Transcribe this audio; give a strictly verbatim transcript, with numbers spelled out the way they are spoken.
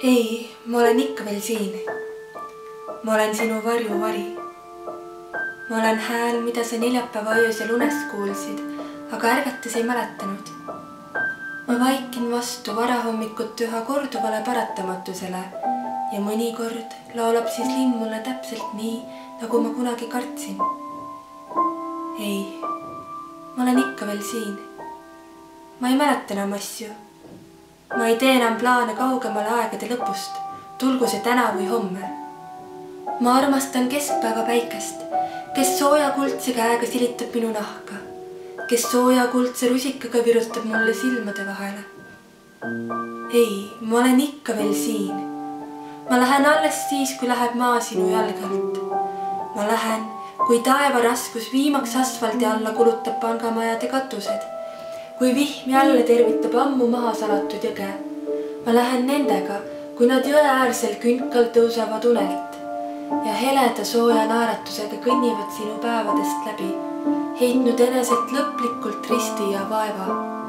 Ei, ma olen ikka veel siin. Ma olen sinu varjuvari. Ma olen hääl, mida sa neljapäeva öösel unest kuulsid, aga ärgates ei mäletanud. Ma vaikin vastu varahommikut üha korduvale paratamatusele ja mõnikord laulab siis linn mulle täpselt nii, nagu ma kunagi kartsin. Ei, ma olen ikka veel siin. Ma ei mäleta enam asju. Ma ei tee enam plaane kaugemale aegade lõpust, tulgu see täna või homme. Ma armastan keskpäeva päikest, kes sooja kuldse käega silitab minu nahka, kes sooja kuldse rusikaga virutab mulle silmade vahele. Ei, ma olen ikka veel siin. Ma lähen alles siis, kui läheb maa sinu jalge alt. Ma lähen, kui taevaraskus viimaks asfaldi alla kulutab pangamajade katused, kui vihm jälle tervitab ammu maha salatud jõge. Ma lähen nendega, kui nad jõe äärsel künkal tõusevad unelt ja heleda sooja naeratusega kõnnivad sinu päevadest läbi, heitnud eneselt lõplikult risti ja vaeva.